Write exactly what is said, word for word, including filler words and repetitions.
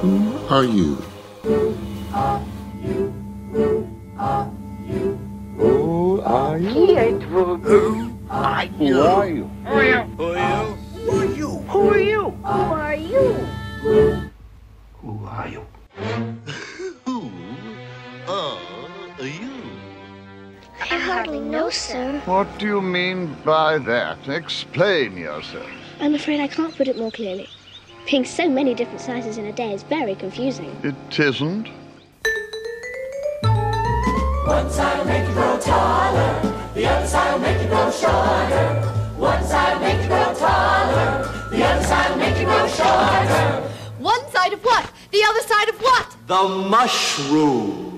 Who are you? Who are you? Who are you? Who are you? Qui êtes-vous? Who are you? Who are you? Who are you? Who are you? Who are you? Who are you? Who are you? Who are you? I hardly know, sir. What do you mean by that? Explain yourself. I'm afraid I can't put it more clearly. Being so many different sizes in a day is very confusing. It isn't. One side will make you grow taller, the other side will make you grow shorter. One side will make you grow taller, the other side will make you grow shorter. One side of what? The other side of what? The mushroom.